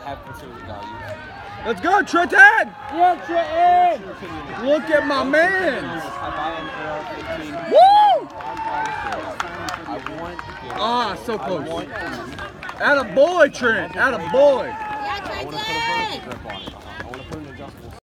have considered values. Let's go, Trenton! Yeah, Trenton! Look at my man! Woo! Ah, so close. Atta boy, Trent. Atta boy. Yeah, Trenton!